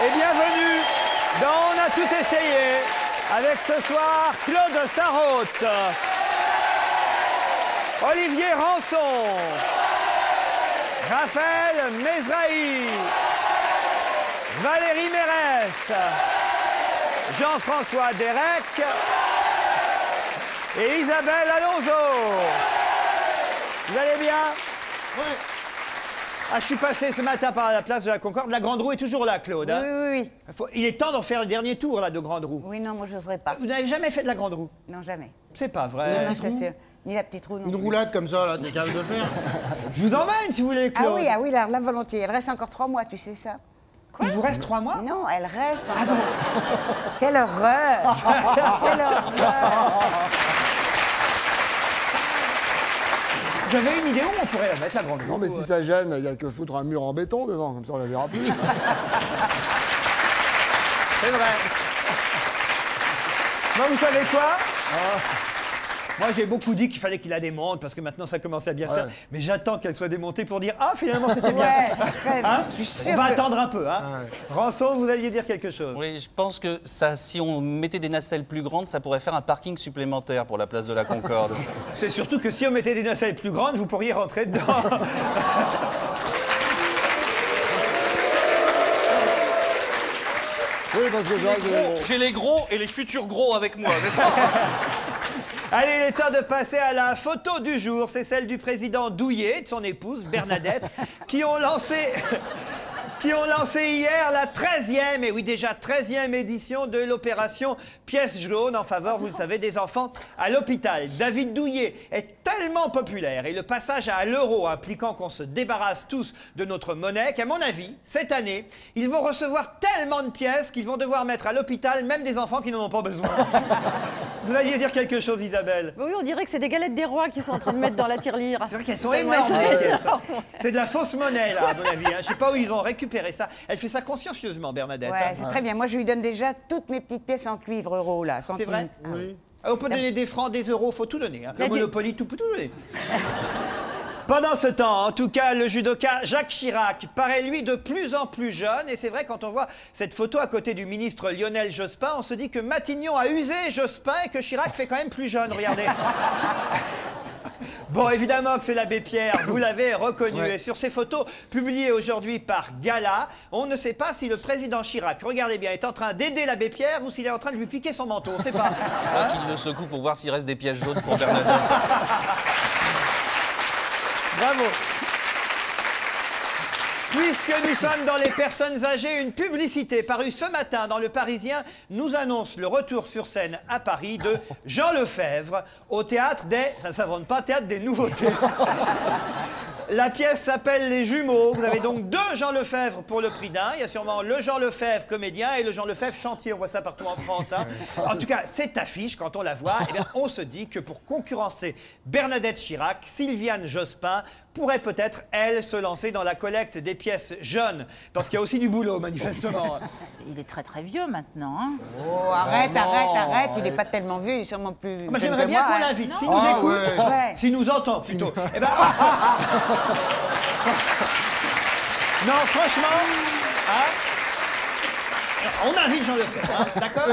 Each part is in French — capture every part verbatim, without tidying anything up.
Et bienvenue dans On a tout essayé, avec ce soir Claude Sarraute, Olivier Rançon, Raphaël Mesrahi, Valérie Mérès, Jean-François Derek et Isabelle Alonso. Vous allez bien? Oui. Ah, je suis passé ce matin par la place de la Concorde. La Grande Roue est toujours là, Claude. Hein? Oui, oui, oui. Il, faut... Il est temps d'en faire le dernier tour, là, de Grande Roue. Oui, non, moi, je n'oserais pas. Vous n'avez jamais fait de la Grande Roue? Non, jamais. C'est pas vrai. Non, non, c'est sûr. Ni la petite roue, non. Une roulade comme ça, là, t'es capable de faire? Je vous emmène, si vous voulez, Claude. Ah oui, ah oui, là, là, volontiers. Elle reste encore trois mois, tu sais ça? Quoi? Il vous reste trois mois? Non, elle reste encore. Ah bon? Quelle horreur. Quelle horreur. J'avais une idée où on pourrait la mettre, la Grande Roue. Non, mais si ça gêne, il n'y a que foutre un mur en béton devant, comme ça on la verra plus. C'est vrai. Moi, vous savez quoi? Ah. Moi, j'ai beaucoup dit qu'il fallait qu'il la démonte, parce que maintenant, ça commence à bien Ouais. faire. Mais j'attends qu'elle soit démontée pour dire « Ah, finalement, c'était bien. Ouais, très bien. Hein? Je suis sûre On va que- attendre un peu. Hein? Ouais. Rançon, vous alliez dire quelque chose. Oui, je pense que ça, si on mettait des nacelles plus grandes, ça pourrait faire un parking supplémentaire pour la place de la Concorde. C'est surtout que si on mettait des nacelles plus grandes, vous pourriez rentrer dedans. Oui, parce que ça, c'est... J'ai les gros et les futurs gros avec moi, n'est-ce pas? Allez, il est temps de passer à la photo du jour. C'est celle du président Douillet et de son épouse Bernadette qui ont lancé... qui ont lancé hier la treizième, et oui déjà treizième édition de l'opération Pièce jaune en faveur, vous le savez, des enfants à l'hôpital. David Douillet est tellement populaire et le passage à l'euro impliquant qu'on se débarrasse tous de notre monnaie qu'à mon avis, cette année, ils vont recevoir tellement de pièces qu'ils vont devoir mettre à l'hôpital même des enfants qui n'en ont pas besoin. Vous alliez dire quelque chose, Isabelle? Oui, on dirait que c'est des galettes des rois qui sont en train de mettre dans la tirelire. C'est vrai qu'elles sont Tellement énormes, elles sont les pièces. énormes. C'est de la fausse monnaie, là, à mon avis. Hein. Je sais pas où ils ont récupéré ça. Elle fait ça consciencieusement, Bernadette. Ouais, hein. c'est très bien. Moi, je lui donne déjà toutes mes petites pièces en cuivre euro, là. C'est centimes. vrai? Ah oui. Ah, on peut donner des francs, des euros, faut tout donner. Hein. Le La dé- Monopoly, tout peut tout donner. Pendant ce temps, en tout cas, le judoka Jacques Chirac paraît, lui, de plus en plus jeune. Et c'est vrai, quand on voit cette photo à côté du ministre Lionel Jospin, on se dit que Matignon a usé Jospin et que Chirac fait quand même plus jeune. Regardez. Bon, évidemment que c'est l'abbé Pierre, vous l'avez reconnu. Ouais. Et sur ces photos publiées aujourd'hui par Gala, on ne sait pas si le président Chirac, regardez bien, est en train d'aider l'abbé Pierre ou s'il est en train de lui piquer son manteau. On ne sait pas. Je crois qu'il le secoue pour voir s'il reste des pièces jaunes pour Bernadette. Bravo. Puisque nous sommes dans les personnes âgées, une publicité parue ce matin dans Le Parisien nous annonce le retour sur scène à Paris de Jean Lefebvre au théâtre des... ça ne s'invente pas, théâtre des nouveautés. La pièce s'appelle Les Jumeaux. Vous avez donc deux Jean Lefebvre pour le prix d'un. Il y a sûrement le Jean Lefebvre comédien et le Jean Lefebvre chantier. On voit ça partout en France. Hein. En tout cas, cette affiche, quand on la voit, eh bien, on se dit que pour concurrencer Bernadette Chirac, Sylviane Jospin pourrait peut-être, elle, se lancer dans la collecte des pièces jeunes. Parce qu'il y a aussi du boulot, manifestement. Il est très très vieux maintenant. Hein. Oh, arrête, non, arrête, arrête. Il n'est ouais. pas tellement vieux, il est sûrement plus. Moi, jeune j'aimerais que bien moi, qu'on hein. l'invite. S'il Ah, nous écoute, ouais. Ouais. s'il nous entend plutôt. Eh ben... non, franchement, hein, on invite Jean Lefebvre, hein, d'accord?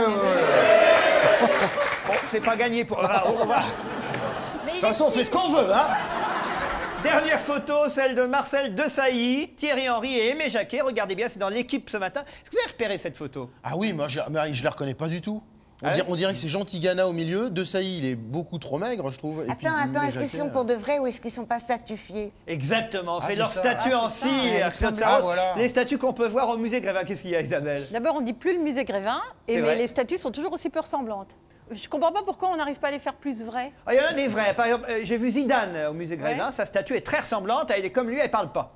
Bon, c'est pas gagné pour... Ah, on va... De toute façon, on fait ce qu'on veut, hein. Dernière photo, celle de Marcel Desailly, Thierry Henry et Aimé Jacquet. Regardez bien, c'est dans l'équipe ce matin. Est-ce que vous avez repéré cette photo? Ah oui, moi je, mais je la reconnais pas du tout. On, Ah ouais dirait, on dirait que c'est Jean Tigana au milieu. Desailly, il est beaucoup trop maigre, je trouve. Et puis, Attends, attends, Aimé est-ce qu'ils Jacquet, sont pour de vrai ou est-ce qu'ils sont pas statufiés? Exactement, Ah, c'est c'est leur ça. statue Ah, en c'est ça, cire, ouais, il me Claude semble. Sarraute. Ah, voilà. Les statues qu'on peut voir au musée Grévin. Qu'est-ce qu'il y a, Isabelle? D'abord, on dit plus le musée Grévin, et C'est mais vrai. les statues sont toujours aussi peu ressemblantes. Je comprends pas pourquoi on n'arrive pas à les faire plus vraies. Ah, il y en a des vrais. Par exemple, euh, j'ai vu Zidane euh, au musée Grévin. Ouais. Sa statue est très ressemblante. Elle est comme lui, elle parle pas.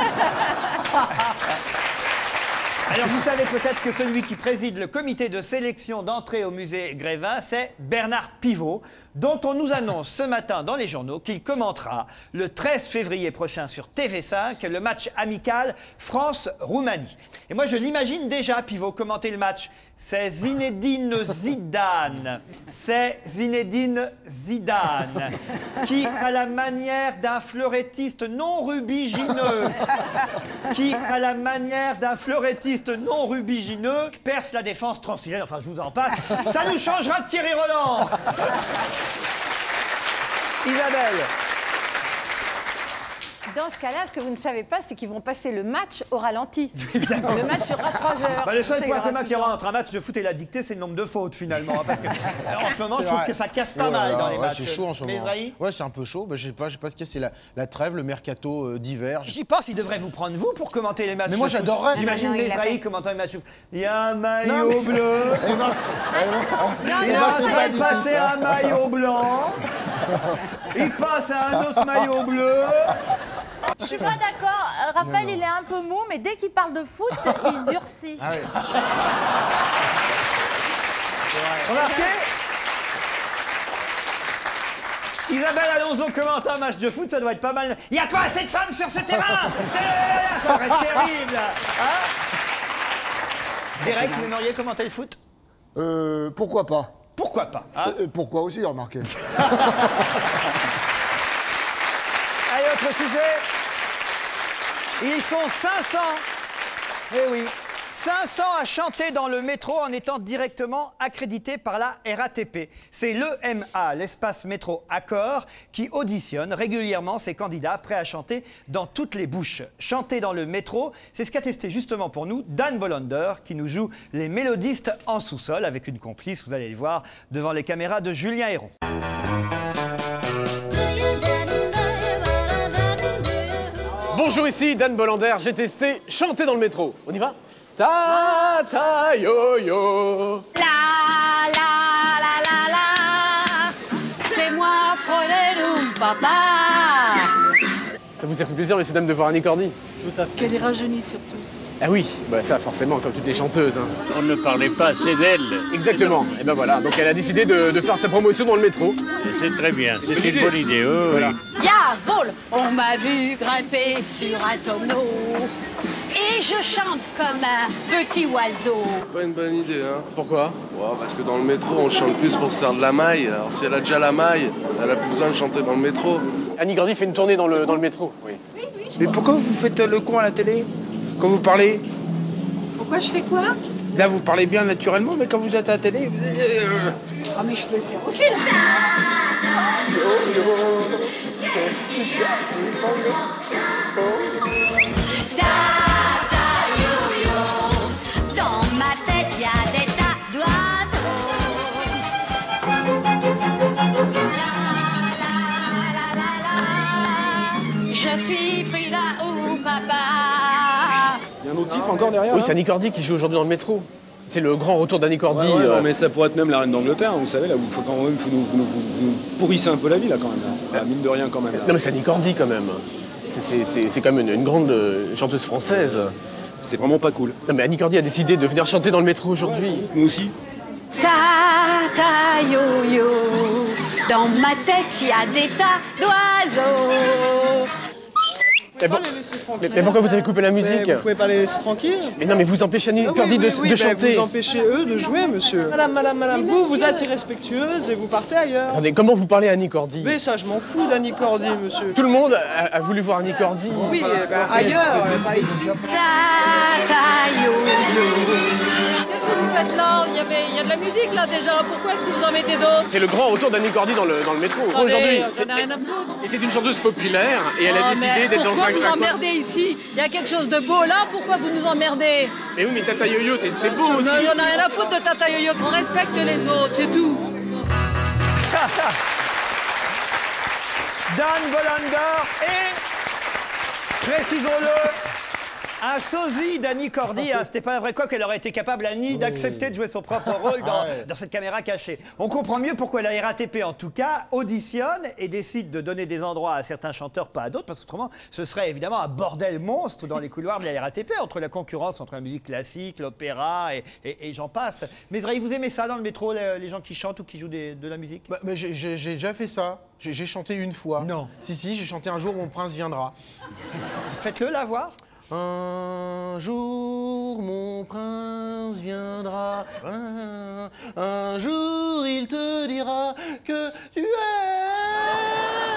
Alors, vous savez peut-être que celui qui préside le comité de sélection d'entrée au musée Grévin, c'est Bernard Pivot, dont on nous annonce ce matin dans les journaux qu'il commentera le treize février prochain sur T V cinq le match amical France-Roumanie. Et moi, je l'imagine déjà, Pivot, commenter le match. C'est Zinedine Zidane. C'est Zinedine Zidane, qui, à la manière d'un fleurettiste non rubigineux, qui, à la manière d'un fleurettiste journaliste non rubigineux perce la défense transilienne. Enfin, je vous en passe. Ça nous changera de Thierry Roland. Isabelle. Dans ce cas-là, ce que vous ne savez pas, c'est qu'ils vont passer le match au ralenti. Le match durera trois heures. Bah, le seul Ça, point il y aura commun qu'il y tout aura le entre un match de foot et la dictée, c'est le nombre de fautes finalement. Hein, parce que euh, en ce moment, C'est je trouve vrai. que ça casse pas Oh là mal là, dans les ouais, matchs. c'est chaud en ce moment. Mesrahi, Ouais, c'est un peu chaud. Bah, je sais pas, je sais pas ce qu'il y a. C'est la, la trêve, le mercato euh, d'hiver. j'y pense, il devrait vous prendre vous pour commenter les matchs. Mais moi, de foot. j'adorerais. J'imagine Non, non, il l'a Mesrahi fait. commentant les matchs de foot. Il y a un Non, maillot mais- bleu. Eh ben, Il eh est ben, en c'est train pas de du tout passer ça. un maillot blanc. Il passe à un autre maillot bleu. Je suis pas d'accord. euh, Raphaël, il est un peu mou, mais dès qu'il parle de foot, il se durcit. Ah ouais. Remarquez, Isabelle Alonso commente un match de foot, ça doit être pas mal. Il n'y a pas assez de femmes sur ce terrain. C'est- Ça va être terrible. Hein Derek, vous aimeriez commenter le foot? Euh, pourquoi pas? Pourquoi pas hein Euh, Pourquoi aussi, remarquez. Allez, autre sujet. Ils sont cinq cents. Eh oui. cinq cents à chanter dans le métro en étant directement accrédités par la R A T P. C'est l'E M A, l'espace métro Accor, qui auditionne régulièrement ses candidats prêts à chanter dans toutes les bouches. Chanter dans le métro, c'est ce qu'a testé justement pour nous Dan Bolander, qui nous joue les mélodistes en sous-sol avec une complice, vous allez le voir, devant les caméras de Julien Héron. Bonjour, ici Dan Bolander, j'ai testé chanter dans le métro. On y va? Ta ta yo yo. La la la la la, c'est moi Frodel papa. Ça vous a fait plaisir, messieurs, dames, de voir Annie Cordy? Tout à fait. Qu'elle est rajeunie surtout. Ah oui, bah ça forcément, comme toutes les chanteuses. Hein. On ne parlait pas assez d'elle. Exactement, et ben voilà, donc elle a décidé de, de faire sa promotion dans le métro. C'est très bien, c'est bonne une idée. bonne idée. Oh, Voilà. oui. Ya, vol, on m'a vu grimper sur un tonneau. Et je chante comme un petit oiseau. Pas une bonne idée, hein. Pourquoi? Ouais, parce que dans le métro, on chante plus pour se faire de la maille. Alors si elle a déjà la maille, elle a plus besoin de chanter dans le métro. Annie Cordy fait une tournée dans le, dans le métro, oui. Mais pourquoi vous faites le con à la télé quand vous parlez? Pourquoi je fais quoi? Là, vous parlez bien naturellement, mais quand vous êtes à la télé... vous- euh, Ah, mais je peux le faire aussi. Dans ma tête, y a des tas d'oiseaux. Je suis Frida ou papa. Il y a un autre titre encore derrière Oui, là c'est Annie Cordy qui joue aujourd'hui dans le métro. C'est le grand retour d'Annie Cordy. Ouais, ouais, euh, non, mais ça pourrait être même la reine d'Angleterre, vous savez, là, vous, faut quand même, vous, nous- vous, nous- vous nous pourrissez un peu la vie, là, quand même. Là. Ah, mine de rien, quand même. Là. Non mais c'est Annie Cordy quand même. C'est- C'est c'est- c'est quand même une, une grande euh, chanteuse française. C'est vraiment pas cool. Non mais Annie Cordy a décidé de venir chanter dans le métro aujourd'hui. Nous aussi. Ta ta yo yo. Dans ma tête, y a des tas d'oiseaux. Mais, bon- les laisser mais- tranquilles. mais pourquoi vous avez coupé la musique? Mais vous pouvez pas les laisser tranquilles? Mais non mais vous empêchez Annie Ah oui, Cordy oui, de, oui, de ben chanter. vous empêchez eux de jouer, monsieur. Madame, madame, madame, vous, vous êtes irrespectueuse et vous partez ailleurs. Attendez, comment vous parlez à Annie Cordy? Mais ça, je m'en fous d'Annie Cordy, monsieur. Tout le monde a, a voulu voir Annie Cordy. Oui, eh ben, ailleurs, euh, pas ici. Ta ta yo yo. Qu'est-ce que vous faites là? Il y, avait- il y a de la musique là déjà. Pourquoi est-ce que vous en mettez d'autres? C'est le grand retour d'Annie Cordy dans le, dans le métro Attendez, aujourd'hui. j'en ai rien à foutre. Et c'est une chanteuse populaire et elle a Oh, décidé mais d'être dans pourquoi un... vous un- emmerdez ici? Il y a quelque chose de beau là, pourquoi vous nous emmerdez? Mais oui mais Tata Yo-Yo c'est c'est beau aussi. Non, j'en ai rien à foutre de Tata Yo-Yo, qu'on respecte les autres, c'est tout. Dan Bolander et, précisons-le, un sosie d'Annie Cordy. Hein, c'était pas un vrai coq, elle aurait été capable, Annie, d'accepter de jouer son propre rôle dans, Ah ouais. dans cette caméra cachée. On comprend mieux pourquoi la R A T P, en tout cas, auditionne et décide de donner des endroits à certains chanteurs, pas à d'autres, parce qu'autrement, ce serait évidemment un bordel monstre dans les couloirs de la R A T P, entre la concurrence entre la musique classique, l'opéra et, et- et j'en passe. Mais Zraï, vous aimez ça dans le métro, les, les gens qui chantent ou qui jouent des- de la musique? Bah, mais j'ai- j'ai j'ai déjà fait ça. J'ai j'ai chanté une fois. Non. Si, si, j'ai chanté un jour mon prince viendra. Faites-le, la voir. Un jour mon prince viendra, un, un jour il te dira que tu es.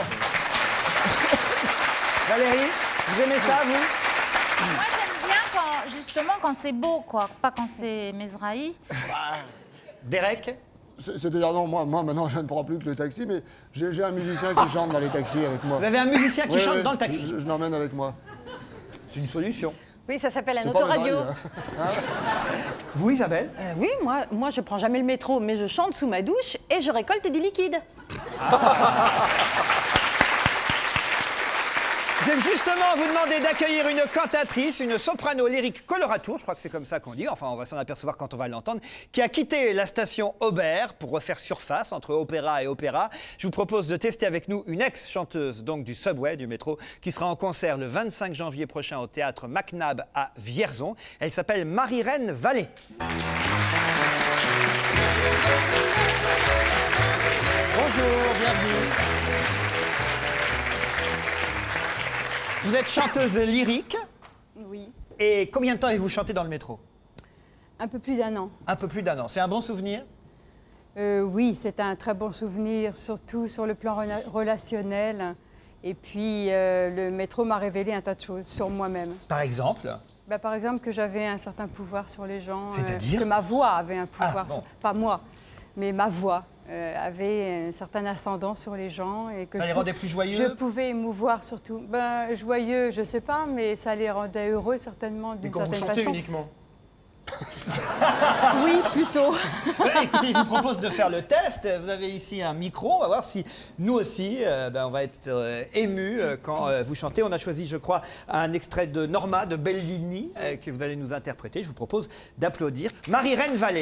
Valérie, vous aimez ça, vous? Moi, j'aime bien quand justement quand c'est beau, quoi. Pas quand c'est Mesrahi. Derek? C'est-à-dire, non, moi, moi, maintenant, je ne prends plus que le taxi, mais j'ai j'ai un musicien qui chante dans les taxis avec moi. Vous avez un musicien qui Oui, chante oui, dans le taxi? Je, je l'emmène avec moi. C'est une solution. Oui, ça s'appelle un C'est pas autoradio. Mesrahi, hein. Vous, Isabelle? Euh, oui, moi, moi, je prends jamais le métro, mais je chante sous ma douche et je récolte du liquide. Je vais justement vous demander d'accueillir une cantatrice, une soprano lyrique coloratour, je crois que c'est comme ça qu'on dit, enfin on va s'en apercevoir quand on va l'entendre, qui a quitté la station Aubert pour refaire surface entre opéra et opéra. Je vous propose de tester avec nous une ex-chanteuse donc du Subway, du métro, qui sera en concert le vingt-cinq janvier prochain au théâtre McNabb à Vierzon. Elle s'appelle Marie-Reine Vallée. Bonjour, bienvenue. Vous êtes chanteuse lyrique. Oui, Et combien de temps avez-vous chanté dans le métro? un peu plus d'un an. Un peu plus d'un an. C'est un bon souvenir? Euh, oui, c'est un très bon souvenir, surtout sur le plan rela- relationnel. Et puis, euh, le métro m'a révélé un tas de choses sur moi-même. Par exemple? Bah, par exemple, que j'avais un certain pouvoir sur les gens. C'est-à-dire Que ma voix avait un pouvoir. Ah, bon. sur... Pas moi, mais ma voix euh, avait un certain ascendant sur les gens. Et que Ça je les pou- rendait plus joyeux? Je pouvais émouvoir surtout. Ben, joyeux, je sais pas, mais ça les rendait heureux certainement Et d'une quand vous certaine chantez façon. uniquement? Oui, plutôt. Ouais, écoutez, je vous propose de faire le test. Vous avez ici un micro. On va voir si nous aussi, euh, ben, on va être euh, émus euh, quand euh, vous chantez. On a choisi, je crois, un extrait de Norma de Bellini euh, que vous allez nous interpréter. Je vous propose d'applaudir Marie-Reine Vallée.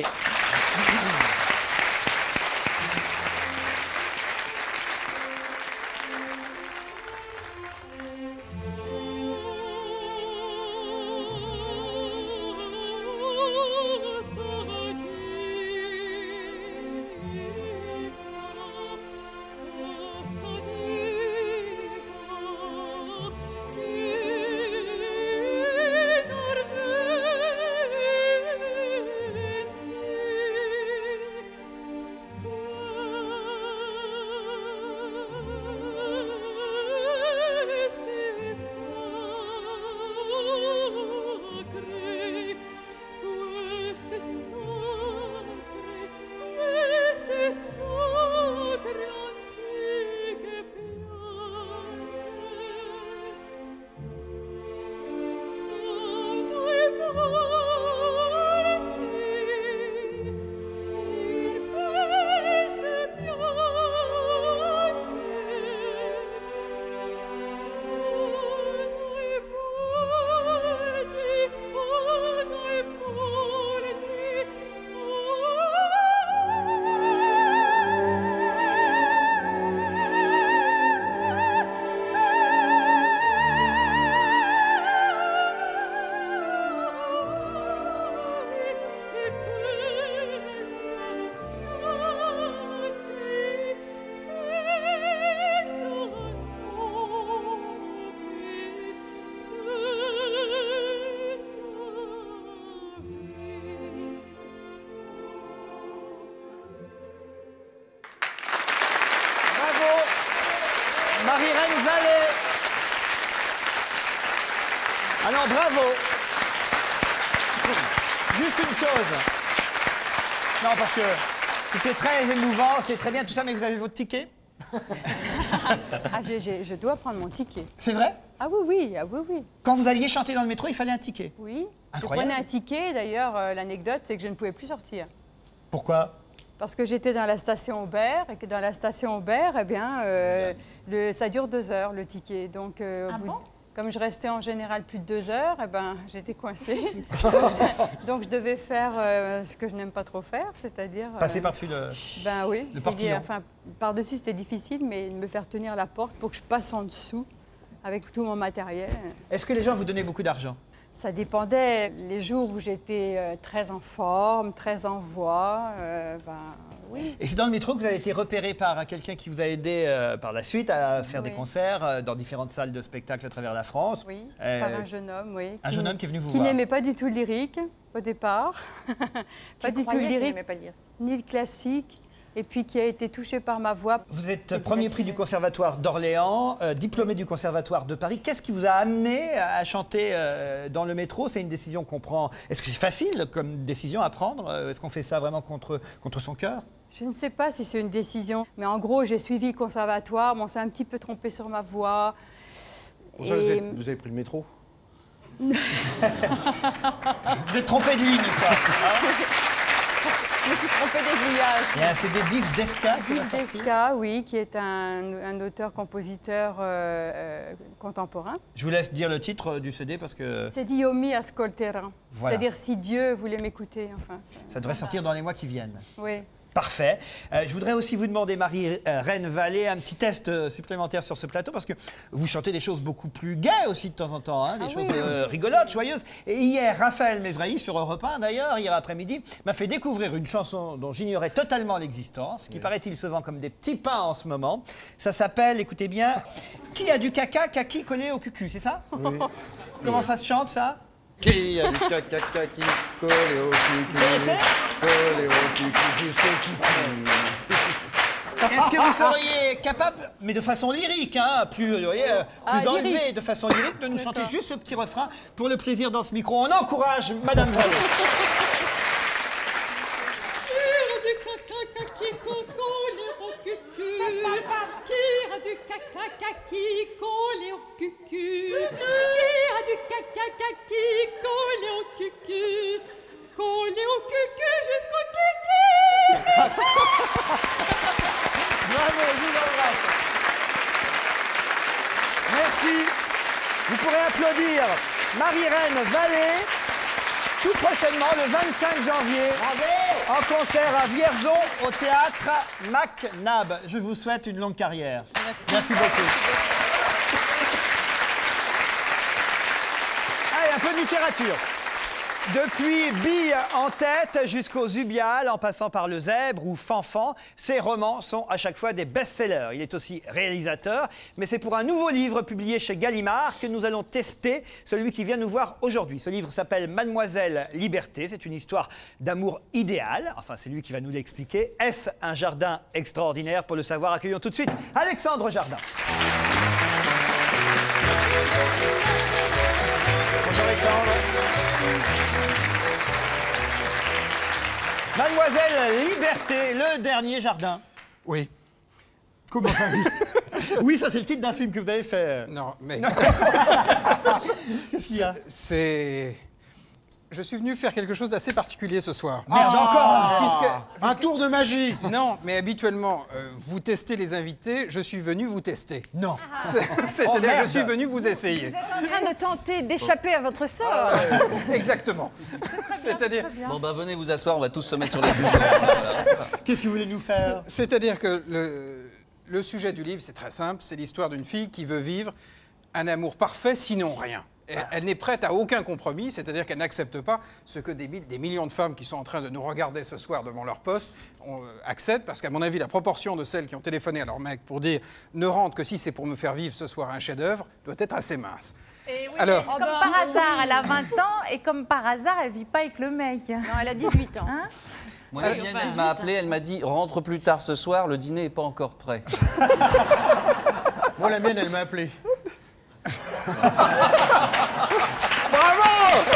Marie-Reine Vallée. Alors bravo. Juste une chose. Non, parce que c'était très émouvant, c'est très bien tout ça, mais vous avez votre ticket? Ah, j'ai- j'ai- je dois prendre mon ticket. C'est vrai? Ah oui, oui, ah oui, oui. Quand vous alliez chanter dans le métro, il fallait un ticket? Oui. Incroyable. Je prenais un ticket, d'ailleurs, euh, l'anecdote, c'est que je ne pouvais plus sortir. Pourquoi? Parce que j'étais dans la station Aubert et que dans la station Aubert, eh bien, euh, le, ça dure deux heures, le ticket. Donc, euh, au Ah bout bon de- comme je restais en général plus de deux heures, eh ben, j'étais coincée. Donc, je devais faire euh, ce que je n'aime pas trop faire, c'est-à-dire... euh, Passer par-dessus le... Ben oui, le c'est portillon. dire, enfin, par-dessus c'était difficile, mais de me faire tenir la porte pour que je passe en dessous avec tout mon matériel. Est-ce que les gens vous donnaient beaucoup d'argent? Ça dépendait. Les jours où j'étais euh, très en forme, très en voix, euh, ben oui. Et c'est dans le métro que vous avez été repéré par quelqu'un qui vous a aidé euh, par la suite à faire Oui. des concerts euh, dans différentes salles de spectacle à travers la France. Oui, Euh, par un jeune homme, oui. un jeune homme qui est venu vous Qui voir. n'aimait pas du tout le lyrique, au départ. Pas du tout le croyait qu'il lyrique, n'aimait pas le lyrique. ni le classique. et puis qui a été touché par ma voix. Vous êtes premier prix du Conservatoire d'Orléans, euh, diplômé du Conservatoire de Paris. Qu'est-ce qui vous a amené à chanter euh, dans le métro? C'est une décision qu'on prend. Est-ce que c'est facile comme décision à prendre? Est-ce qu'on fait ça vraiment contre, contre son cœur? Je ne sais pas si c'est une décision, mais en gros, j'ai suivi le conservatoire, mais on s'est un petit peu trompé sur ma voix. Pour ça, vous, êtes, vous avez pris le métro? Vous êtes trompé de ligne, quoi. Je me suis trompée d'aiguillage. C'est des Dives d'Esca qui va sortir. D'Esca, oui, qui est un, un auteur-compositeur euh, euh, contemporain. Je vous laisse dire le titre du C D parce que... C'est Dio mi ascolterà. Voilà. C'est-à-dire si Dieu voulait m'écouter, enfin. Ça devrait sortir dans les mois qui viennent. Oui. Parfait. Euh, je voudrais aussi vous demander, Marie-Reine Vallée, un petit test euh, supplémentaire sur ce plateau, parce que vous chantez des choses beaucoup plus gaies aussi de temps en temps, hein, des ah choses oui. euh, rigolotes, joyeuses. Et hier, Raphaël Mesrahi, sur Europe un d'ailleurs, hier après-midi, m'a fait découvrir une chanson dont j'ignorais totalement l'existence, qui oui. paraît-il se vend comme des petits pains en ce moment. Ça s'appelle, écoutez bien, Qui a du caca, kaki collé au cucu, c'est ça? Oui. Comment ça se chante, ça? Qui a du caca kaki collé au cucu, collé au cucu jusqu'au kiki. Est-ce que vous seriez capable, mais de façon lyrique, hein, plus, vous voyez, euh, plus ah, enlevé, lyrique. de façon lyrique, de nous chanter juste ce petit refrain pour le plaisir dans ce micro? On encourage Madame Vallée. Qui a du caca kaki collé au cucu? Qui a du caca kaki collé au cucu? Collé au cucu jusqu'au kiki. Bravo, je vous embrasse. Merci. Vous pourrez applaudir Marie-Reine Vallée tout prochainement, le vingt-cinq janvier. Bravo. En concert à Vierzon, au théâtre MacNab. Je vous souhaite une longue carrière. Merci, Merci beaucoup. Allez, un peu de littérature. Depuis Bille en tête jusqu'au Zubial, en passant par Le Zèbre ou Fanfan, ses romans sont à chaque fois des best-sellers. Il est aussi réalisateur, mais c'est pour un nouveau livre publié chez Gallimard que nous allons tester celui qui vient nous voir aujourd'hui. Ce livre s'appelle Mademoiselle Liberté. C'est une histoire d'amour idéal. Enfin, c'est lui qui va nous l'expliquer. Est-ce un jardin extraordinaire? Pour le savoir, accueillons tout de suite Alexandre Jardin. Bonjour Alexandre. Mademoiselle Liberté, le dernier jardin. Oui. Comment ça? Oui, ça c'est le titre d'un film que vous avez fait. Non, mais... Qu'est-ce qu'il y a? C'est... Je suis venu faire quelque chose d'assez particulier ce soir. Merde, ah, encore puisque, Un tour de magie. Non, mais habituellement, euh, vous testez les invités, je suis venu vous tester. Non. C'est-à-dire, oh, je suis venu vous essayer. Vous êtes en train de tenter d'échapper à votre sort. Euh, exactement. C'est-à-dire... Bon, ben venez vous asseoir, on va tous se mettre sur les bouches. Qu'est-ce que vous voulez nous faire? C'est-à-dire que le, le sujet du livre, c'est très simple, c'est l'histoire d'une fille qui veut vivre un amour parfait, sinon rien. Elle, elle n'est prête à aucun compromis, c'est-à-dire qu'elle n'accepte pas ce que des, des millions de femmes qui sont en train de nous regarder ce soir devant leur poste on, euh, acceptent, parce qu'à mon avis, la proportion de celles qui ont téléphoné à leur mec pour dire « ne rentre que si c'est pour me faire vivre ce soir un chef-d'œuvre » doit être assez mince. Et oui, Alors, comme par hasard, elle a vingt ans, et comme par hasard, elle vit pas avec le mec. Non, elle a dix-huit ans. Hein? Moi, la mienne, elle m'a appelé, elle m'a dit « rentre plus tard ce soir, le dîner n'est pas encore prêt ». Moi, la mienne, elle m'a appelé. Bravo!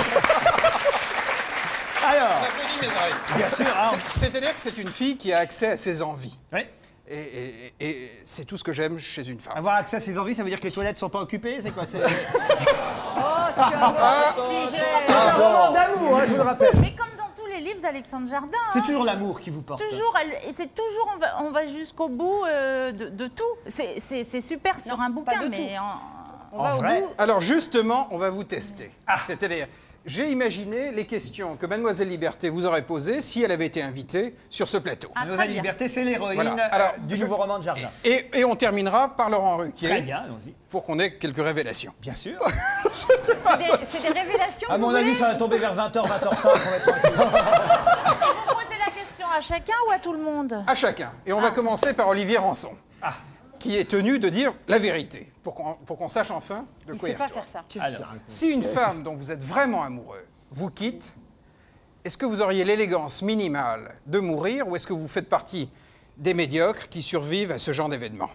Alors, bien sûr. C'est-à-dire que c'est une fille qui a accès à ses envies. Oui. Et, et, et c'est tout ce que j'aime chez une femme. Avoir accès à ses envies, ça veut dire que les toilettes ne sont pas occupées? C'est quoi? C'est oh, tu as un sujet. C'est un roman d'amour, hein, je vous le rappelle. Mais comme dans tous les livres d'Alexandre Jardin. C'est hein. toujours l'amour qui vous porte. Toujours, elle, et c'est toujours, on va, on va jusqu'au bout euh, de, de tout. C'est super sur non, un bouquin, de mais... En, On va vrai? au bout. Alors justement, on va vous tester. Ah. C'est-à-dire, j'ai imaginé les questions que Mademoiselle Liberté vous aurait posées si elle avait été invitée sur ce plateau. Ah, Mademoiselle Liberté, c'est l'héroïne voilà. Alors, du je... nouveau roman de Jardin. Et, et on terminera par Laurent Ruquier. Très bien, allons-y. Pour qu'on ait quelques révélations. Bien sûr. C'est des, des révélations. À mon avis, ça va tomber vers vingt heures, vingt heures cinq. On va être tranquille. Vous posez la question à chacun ou à tout le monde? À chacun. Et on ah. va commencer par Olivier Rançon. Ah. Qui est tenu de dire la vérité, pour qu'on pour qu'on sache enfin de il quoi il il sait retourne. pas faire ça. Alors, si une femme dont vous êtes vraiment amoureux vous quitte, est-ce que vous auriez l'élégance minimale de mourir ou est-ce que vous faites partie des médiocres qui survivent à ce genre d'événement?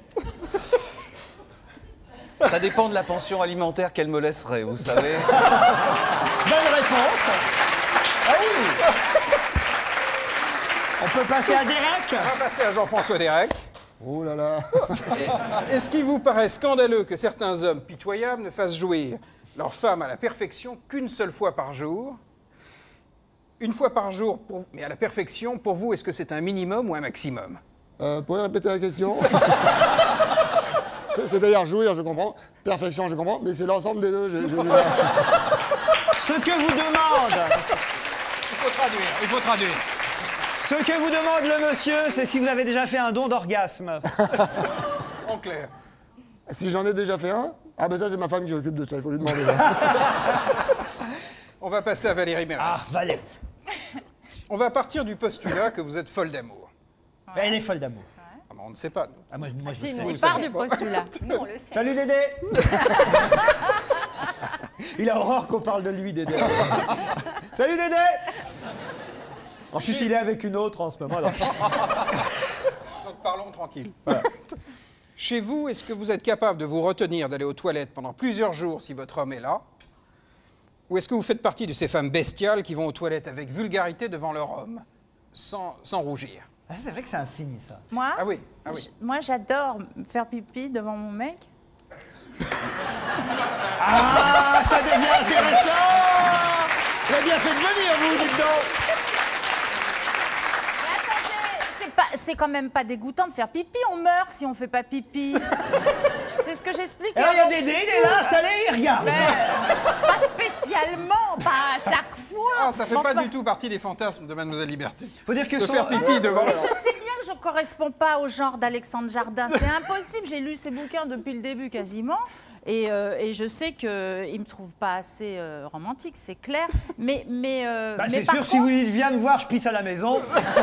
Ça dépend de la pension alimentaire qu'elle me laisserait, vous savez. Bonne réponse. Ah oui. On peut passer à Derek. On va passer à Jean-François Derek. Oh là là. Est-ce qu'il vous paraît scandaleux que certains hommes pitoyables ne fassent jouir leur femme à la perfection qu'une seule fois par jour? Une fois par jour, pour... mais à la perfection, pour vous, est-ce que c'est un minimum ou un maximum? Euh, pouvez répéter la question? C'est-à-dire jouir, je comprends. Perfection, je comprends. Mais c'est l'ensemble des deux. Je, je... Ce que vous demande... Il faut traduire, il faut traduire. Ce que vous demande le monsieur, c'est si vous avez déjà fait un don d'orgasme. En clair. Si j'en ai déjà fait un? Ah ben ça, c'est ma femme qui s'occupe de ça. Il faut lui demander. On va passer à Valérie Mérès. Ah, Valérie. On va partir du postulat que vous êtes folle d'amour. Ouais. Elle est folle d'amour. Ah, on ne sait pas, nous. Ah, moi, moi, je Si, sais. nous, il part du postulat. Nous, on le sait. Salut Dédé. Il a horreur qu'on parle de lui, Dédé. Salut Dédé. En plus, il est avec une autre en ce moment. Alors. Donc parlons tranquille. Voilà. Chez vous, est-ce que vous êtes capable de vous retenir d'aller aux toilettes pendant plusieurs jours si votre homme est là? Ou est-ce que vous faites partie de ces femmes bestiales qui vont aux toilettes avec vulgarité devant leur homme, sans, sans rougir? Ah, c'est vrai que c'est un signe, ça. Moi Ah oui, ah oui. j- Moi, j'adore faire pipi devant mon mec. Ah, ça devient intéressant. Vous avez bien fait de venir, vous, dites donc. C'est pas- C'est quand même pas dégoûtant de faire pipi. On meurt si on fait pas pipi. C'est ce que j'explique. Alors, il y a Dédé, il est là, installé, il regarde. Pas spécialement, pas à chaque fois. Ah, ça fait Mais pas enfin, du tout partie des fantasmes de Mademoiselle Liberté. Faut dire que de son- faire pipi devant Mais leur... je sais bien que je corresponds pas au genre d'Alexandre Jardin. C'est impossible. J'ai lu ses bouquins depuis le début quasiment. Et, euh, et je sais qu'il ne me trouve pas assez euh, romantique, c'est clair. Mais, mais, euh, Bah, mais c'est par sûr, contre, si vous dites viens me voir, je pisse à la maison.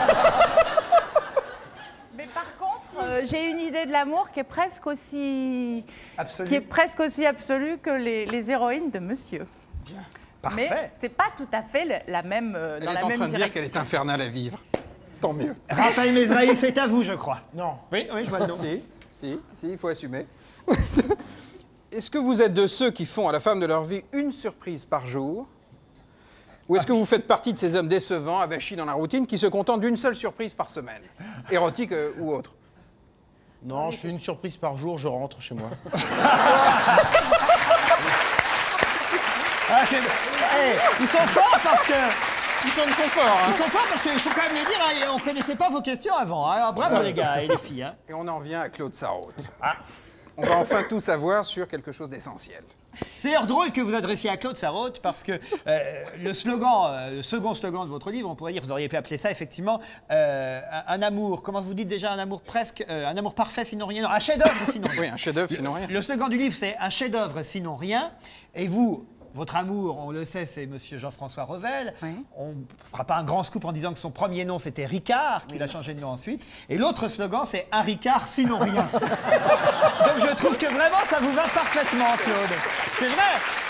mais par contre, euh, j'ai une idée de l'amour qui est presque aussi, Absolu. qui est presque aussi absolue que les, les héroïnes de Monsieur. Parfait. Mais c'est pas tout à fait le- la même euh, Elle dans est la en même train de dire direction. qu'elle est infernale à vivre. Tant mieux. Raphaël Mesrahi, c'est à vous, je crois. Non. Oui, oui, je vois le nom. Si, si, si, il faut assumer. Est-ce que vous êtes de ceux qui font à la femme de leur vie une surprise par jour? Ou est-ce que vous faites partie de ces hommes décevants, avachis dans la routine, qui se contentent d'une seule surprise par semaine? Érotique euh, ou autre? Non, je fais une surprise par jour, je rentre chez moi. Ah, c'est- Eh, ils sont forts parce que... Ils sont, ils sont forts, hein? Ils sont forts parce qu'il faut quand même les dire, hein, on ne connaissait pas vos questions avant. Hein. Bravo les gars et les filles. Hein. Et on en vient à Claude Sarraute. On va enfin tout savoir sur quelque chose d'essentiel. C'est d'ailleurs drôle que vous adressiez à Claude Sarraute parce que euh, le slogan, euh, le second slogan de votre livre, on pourrait dire, vous auriez pu appeler ça effectivement euh, un, un amour, comment vous dites déjà, un amour presque, euh, un amour parfait sinon rien, non, un chef-d'œuvre sinon rien. Oui, un chef-d'œuvre sinon rien. Le slogan du livre, c'est un chef-d'œuvre sinon rien. Et vous, votre amour, on le sait, c'est Monsieur Jean-François Revel. Oui. On ne fera pas un grand scoop en disant que son premier nom, c'était Ricard, qu'il a changé de nom ensuite. Et l'autre slogan, c'est un Ricard, sinon rien. Donc je trouve que vraiment, ça vous va parfaitement, Claude. C'est vrai.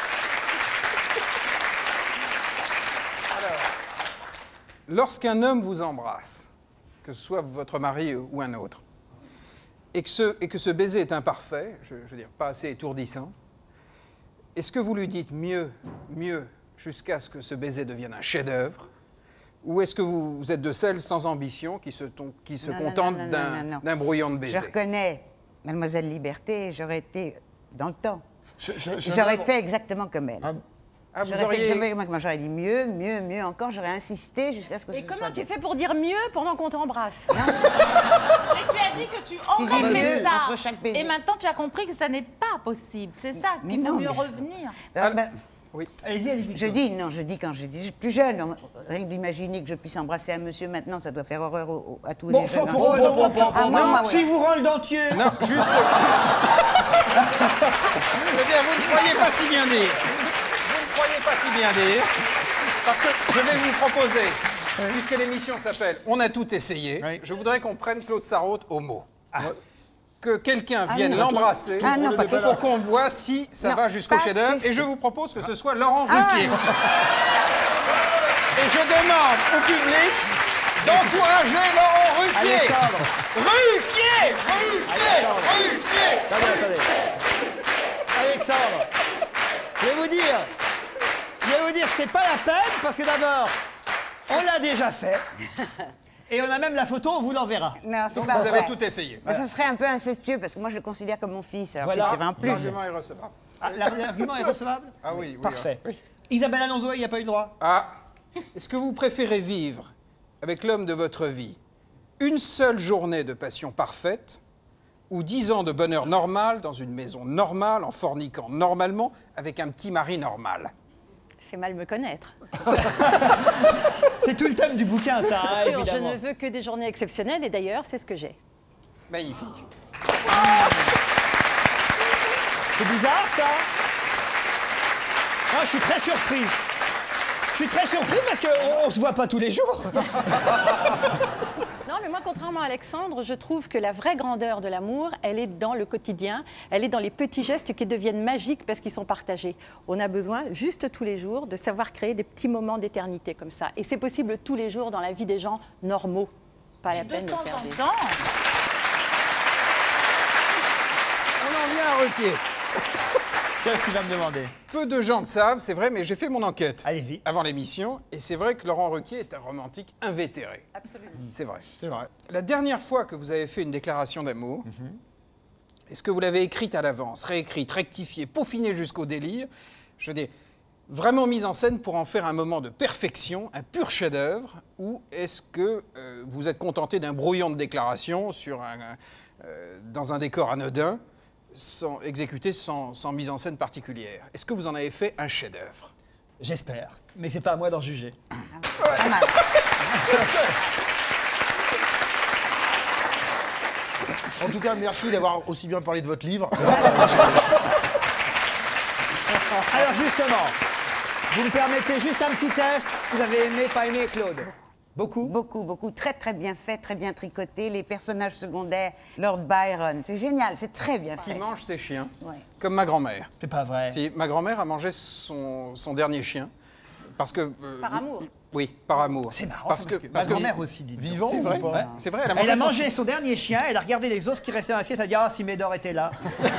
Lorsqu'un homme vous embrasse, que ce soit votre mari ou un autre, et que ce, et que ce baiser est imparfait, je, je veux dire, pas assez étourdissant, est-ce que vous lui dites mieux, mieux, jusqu'à ce que ce baiser devienne un chef-d'œuvre, ou est-ce que vous, vous êtes de celles sans ambition qui se, ton- qui se Non, non, contentent non, non, d'un non, non. d'un brouillon de Je baiser? reconnais Mademoiselle Liberté, j'aurais été dans le temps. Je- je- je- J'aurais fait exactement comme elle. Ah, vous J'aurais fait auriez- exactement comme elle. J'aurais dit mieux, mieux, mieux encore. J'aurais insisté jusqu'à ce que Et ce comment soit tu bien. fais pour dire mieux pendant qu'on t'embrasse? Mais tu as dit que tu aurais dis fait mieux ça. entre chaque baiser. Et maintenant, tu as compris que ça n'est pas possible. C'est ça, Mais qu'il faut non, mieux mais je- revenir. Ah, ben, Oui. Allez-y, allez-y. je dis, non, je dis quand j'étais plus jeune, on- rien que d'imaginer que je puisse embrasser un monsieur maintenant, ça doit faire horreur au- au- à tous Bon, les faut jeunes. pour eux, enfants. non, non, Ah, non, moi, non, moi, oui. si vous rend le dentier. Non, juste... Eh bien, vous ne croyez pas si bien dire. Vous ne croyez pas si bien dire. Parce que je vais vous proposer, puisque l'émission s'appelle « On a tout essayé Oui. », je voudrais qu'on prenne Claude Sarraute au mot. Que quelqu'un vienne non, l'embrasser Ah, non, pas pour question. qu'on voit si ça Non, va jusqu'au pas chef-d'œuvre. question. Et je vous propose que ce soit Laurent Ah. Ruquier. Et je demande au public d'encourager Laurent Ruquier. Alexandre. Ruquier Ruquier Ruquier Attendez, attendez. Alexandre, je vais vous dire, je vais vous dire, c'est pas la peine, parce que d'abord, on l'a déjà fait. Et on a même la photo, on vous l'enverra. Non, c'est Donc pas vous vrai. avez tout essayé. Mais ça serait un peu incestueux parce que moi je le considère comme mon fils. Alors Voilà. qu'il y avait un plus. L'argument est recevable. Ah, l'argument est recevable? Ah oui, oui. Parfait. Oui. Isabelle Alonso, il n'y a pas eu le droit? Ah, est-ce que vous préférez vivre avec l'homme de votre vie une seule journée de passion parfaite ou dix ans de bonheur normal dans une maison normale, en forniquant normalement, avec un petit mari normal? C'est mal me connaître. C'est tout le thème du bouquin, ça, hein, Bien sûr, je évidemment. ne veux que des journées exceptionnelles et d'ailleurs, c'est ce que j'ai. Magnifique. C'est bizarre, ça? Moi, je suis très surpris. Je suis très surpris parce qu'on ne se voit pas tous les jours. Non, mais moi, contrairement à Alexandre, je trouve que la vraie grandeur de l'amour, elle est dans le quotidien, elle est dans les petits gestes qui deviennent magiques parce qu'ils sont partagés. On a besoin, juste tous les jours, de savoir créer des petits moments d'éternité comme ça. Et c'est possible tous les jours dans la vie des gens normaux. Pas la De peine de temps faire en des... temps. On en vient à Ruquier. Qu'est-ce qu'il va me demander? Peu de gens le savent, c'est vrai, mais j'ai fait mon enquête Allez-y. avant l'émission, et c'est vrai que Laurent Ruquier est un romantique invétéré. Absolument. C'est vrai. C'est vrai. La dernière fois que vous avez fait une déclaration d'amour, est-ce que vous l'avez écrite à l'avance, réécrite, rectifiée, peaufinée jusqu'au délire? Je veux dire, vraiment mise en scène pour en faire un moment de perfection, un pur chef-d'œuvre, ou est-ce que euh, vous êtes contenté d'un brouillon de déclaration sur un, euh, dans un décor anodin, sans, exécuté sans, sans mise en scène particulière? Est-ce que vous en avez fait un chef-d'œuvre? J'espère, mais c'est pas à moi d'en juger. Pas mal. En tout cas, merci d'avoir aussi bien parlé de votre livre. Alors justement, vous me permettez juste un petit test. Vous avez aimé, pas aimé Claude? Beaucoup? Beaucoup, beaucoup. Très, très bien fait, très bien tricoté. Les personnages secondaires, Lord Byron, c'est génial, c'est très bien fait. Il mange ses chiens, Ouais. comme ma grand-mère. C'est pas vrai. Si, ma grand-mère a mangé son, son dernier chien, parce que... euh, Par amour. Oui, par amour. C'est marrant, parce ça, que, parce que parce ma que- grand-mère aussi, dit. Vivant C'est ou vrai, pas? ouais, c'est vrai. Elle a mangé, Elle a son mangé chien. son dernier chien, elle a regardé les os qui restaient dans l'assiette, elle a dit « Ah, si Médor était là !»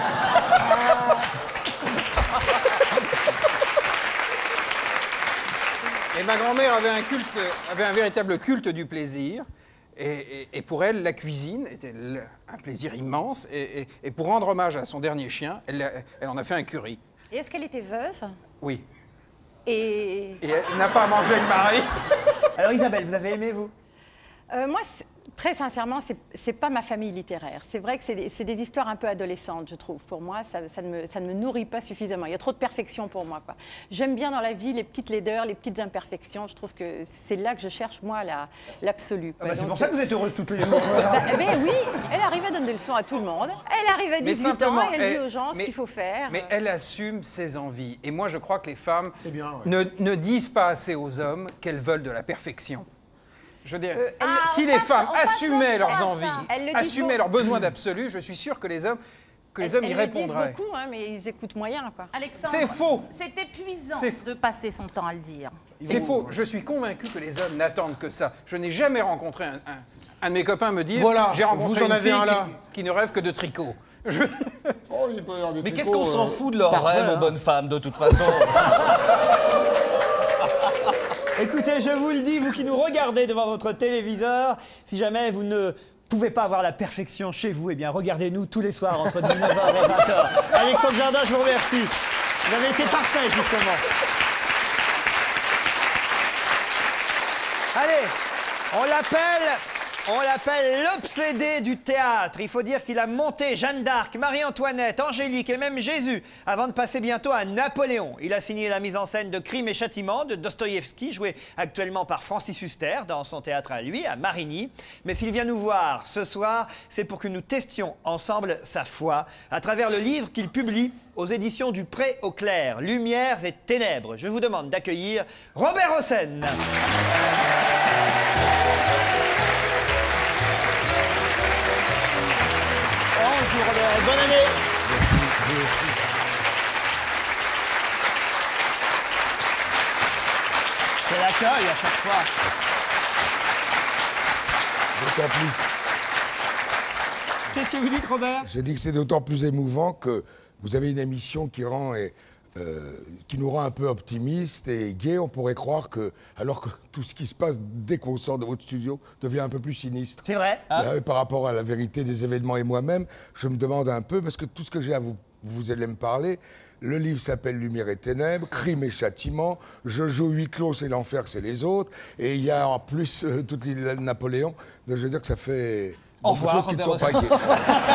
Et ma grand-mère avait un culte, avait un véritable culte du plaisir. Et, et- et pour elle, la cuisine était l- un plaisir immense. Et, et- et pour rendre hommage à son dernier chien, elle, a- elle en a fait un curry. Et est-ce qu'elle était veuve? Oui. Et Et elle n'a pas mangé le mari. Alors Isabelle, vous avez aimé, vous? Euh, moi, c'est- très sincèrement, c'est c'est pas ma famille littéraire. C'est vrai que c'est des, c'est des histoires un peu adolescentes, je trouve. Pour moi, ça, ça ne me, ça ne me nourrit pas suffisamment. Il y a trop de perfection pour moi, quoi. J'aime bien dans la vie les petites laideurs, les petites imperfections. Je trouve que c'est là que je cherche, moi, la- l'absolu. Ah bah, bah, c'est pour ça que vous êtes heureuse toutes les deux. Bah, mais oui, elle arrive à donner des leçons à tout le monde. Elle arrive à Mais dix-huit ans simplement, et elle dit elle- aux gens ce mais- qu'il faut faire. Mais elle assume ses envies. Et moi, je crois que les femmes bien, ouais. ne, ne disent pas assez aux hommes qu'elles veulent de la perfection. Je veux dire, Euh, elle- si Ah, les on passe- femmes on passe assumaient à leurs ça. envies, Elles le disent assumaient beaucoup. leurs besoins d'absolu, je suis sûr que les hommes, que les hommes y Elles le disent répondraient. beaucoup, hein, mais ils écoutent moyen, quoi. Alexandre, C'est faux. C'est épuisant C'est- de passer son temps à le dire. C'est faux. Je suis convaincu que les hommes n'attendent que ça. Je n'ai jamais rencontré un, un- un de mes copains me dire Voilà, j'ai rencontré vous en une avez fille un là. qui, qui ne rêve que de tricot. Je- Oh, il peut y avoir des Mais qu'est-ce tricots, qu'on s'en euh, fout de leur parfaits, rêve aux hein. bonnes femmes, de toute façon? Écoutez, je vous le dis, vous qui nous regardez devant votre téléviseur, si jamais vous ne pouvez pas avoir la perfection chez vous, eh bien regardez-nous tous les soirs entre dix-neuf heures et vingt heures. Alexandre Jardin, je vous remercie. Vous avez été parfait, justement. Allez, on l'appelle... On l'appelle l'obsédé du théâtre. Il faut dire qu'il a monté Jeanne d'Arc, Marie-Antoinette, Angélique et même Jésus avant de passer bientôt à Napoléon. Il a signé la mise en scène de Crime et Châtiment de Dostoïevski, joué actuellement par Francis Huster dans son théâtre à lui, à Marigny. Mais s'il vient nous voir ce soir, c'est pour que nous testions ensemble sa foi à travers le livre qu'il publie aux éditions du Pré au Clair, Lumières et Ténèbres. Je vous demande d'accueillir Robert Hossein. Bonjour Robert, bonne année. C'est l'accueil à chaque fois. D'autant plus. Qu'est-ce que vous dites, Robert? Je dis que c'est d'autant plus émouvant que vous avez une émission qui rend et, euh, qui nous rend un peu optimistes et gais. On pourrait croire que, alors que tout ce qui se passe dès qu'on sort de votre studio devient un peu plus sinistre. C'est vrai. Hein? Là, par rapport à la vérité des événements et moi-même, je me demande un peu, parce que tout ce que j'ai à vous, vous allez me parler, le livre s'appelle Lumière et Ténèbres, Crime et Châtiment, je joue huis clos, c'est l'enfer, c'est les autres, et il y a en plus euh, toute l'île de Napoléon, donc je veux dire que ça fait... Au revoir, choses qui ne sont pas gaies. Merci,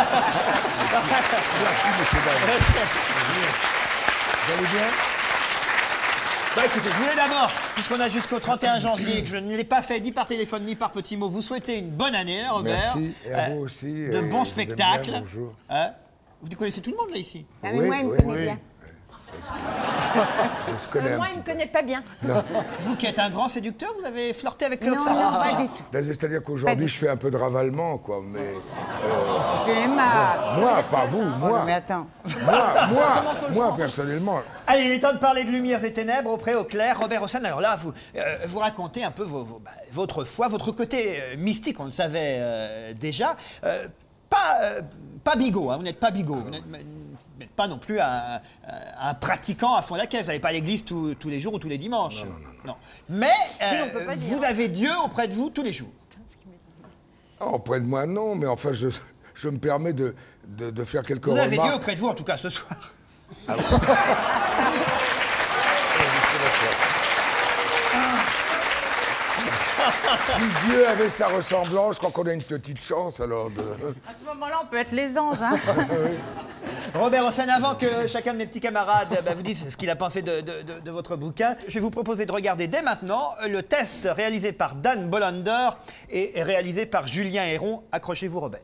monsieur David. Vous allez bien? Bah écoutez, je voulais d'abord, puisqu'on a jusqu'au trente et un janvier, que je ne l'ai pas fait ni par téléphone ni par petit mot, vous souhaiter une bonne année, hein, Robert. Merci, et à Euh, vous aussi. De et bons je vous aime bien, spectacles. bonjour. Hein? Vous connaissez tout le monde là ici? Ah, mais Oui, moi, il me oui, connaît oui. bien. On se connaît Euh, un moi, petit il ne me connaît pas bien. Non. Vous qui êtes un grand séducteur, vous avez flirté avec Claude Non, Sarraute? non, pas du tout. Là, C'est-à-dire qu'aujourd'hui, je fais un peu de ravalement, quoi, mais... Tu es ma... Moi, pas vous, Oh, moi. mais attends. Moi, moi, moi, personnellement. Allez, il est temps de parler de Lumières et Ténèbres, auprès, au clair. Robert Hossein, alors là, vous, euh, vous racontez un peu vos, vos- bah, votre foi, votre côté euh, mystique, on le savait euh, déjà. Euh, pas, euh, pas bigot, hein, vous n'êtes pas bigot. Vous n'êtes vous n'êtes pas non plus un, un pratiquant à fond la caisse. Vous n'allez pas à l'église tous, tous les jours ou tous les dimanches. Non, non, non. non. Mais euh, on peut pas vous dire. avez Dieu auprès de vous tous les jours. Oh, auprès de moi, non, mais enfin, je, je me permets de, de, de faire quelques Vous avez remarques. Dieu auprès de vous, en tout cas, ce soir. Ah bon Si Dieu avait sa ressemblance, je crois qu'on a une petite chance, alors de... À ce moment-là, on peut être les anges. Hein. Robert Hossein, avant que chacun de mes petits camarades bah, vous dise ce qu'il a pensé de, de- de- de votre bouquin, je vais vous proposer de regarder dès maintenant le test réalisé par Dan Bolander et réalisé par Julien Héron. Accrochez-vous, Robert.